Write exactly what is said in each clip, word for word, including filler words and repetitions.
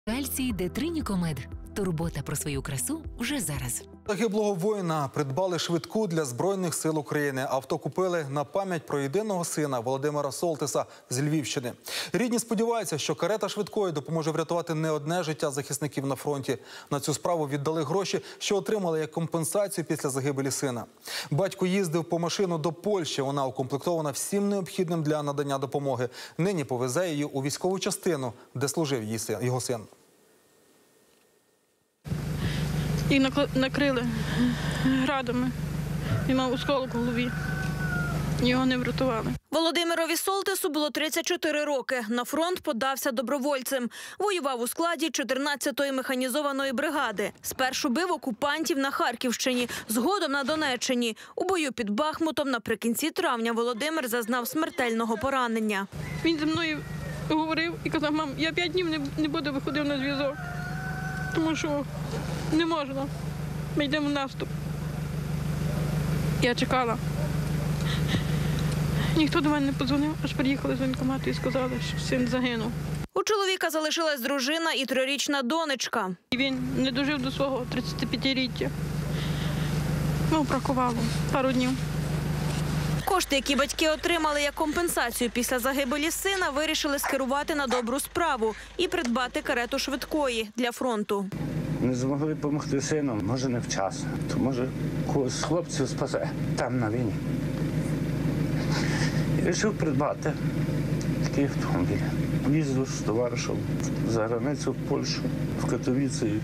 Кальцій Детринікомед. Турбота про свою красу вже зараз. Загиблого воїна придбали швидку для Збройних сил України. Авто купили на пам'ять про єдиного сина Володимира Солтиса з Львівщини. Рідні сподіваються, що карета швидкої допоможе врятувати не одне життя захисників на фронті. На цю справу віддали гроші, що отримали як компенсацію після загибелі сина. Батько їздив по машину до Польщі. Вона укомплектована всім необхідним для надання допомоги. Нині повезе її у військову частину, де служив його син. І накрили градами. Він мав осколок в голові. Його не врятували. Володимирові Солтису було тридцять чотири роки. На фронт подався добровольцем. Воював у складі чотирнадцятої механізованої бригади. Спершу бив окупантів на Харківщині, згодом на Донеччині. У бою під Бахмутом наприкінці травня Володимир зазнав смертельного поранення. Він зі мною говорив і казав: мам, я п'ять днів не, не буду виходив на зв'язок, тому що не можна. Ми йдемо в наступ. Я чекала. Ніхто до мене не подзвонив, аж приїхали з воєнкомату і сказали, що син загинув. У чоловіка залишилась дружина і трирічна донечка. І він не дожив до свого тридцятип'ятиріччя. Ну, бракувало пару днів. Кошти, які батьки отримали як компенсацію після загибелі сина, вирішили скерувати на добру справу і придбати карету швидкої для фронту. Не змогли допомогти сину, може не вчасно, то може когось з хлопців спасе там на війні. І вирішив придбати такий автомобіль. Їздив з товаришем за границю в Польщу, в Катовіці.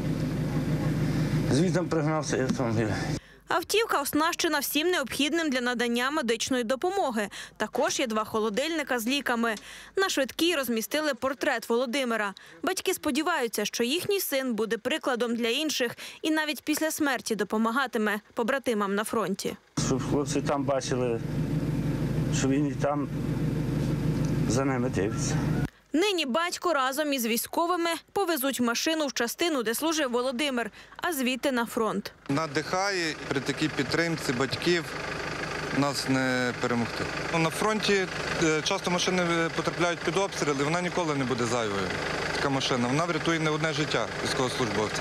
Звідти пригнав цей автомобіль. Автівка оснащена всім необхідним для надання медичної допомоги. Також є два холодильника з ліками. На швидкій розмістили портрет Володимира. Батьки сподіваються, що їхній син буде прикладом для інших і навіть після смерті допомагатиме побратимам на фронті. Щоб хлопці там бачили, що він і там за ними дивиться. Нині батько разом із військовими повезуть машину в частину, де служив Володимир, а звідти на фронт. Надихає при такій підтримці батьків нас не перемогти. На фронті часто машини потрапляють під обстріли, вона ніколи не буде зайвою. Така машина, вона врятує не одне життя військовослужбовця.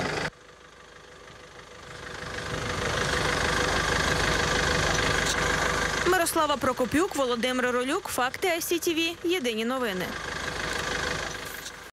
Мирослава Прокопюк, Володимир Ролюк, Факти ай сі ті ві, Єдині новини.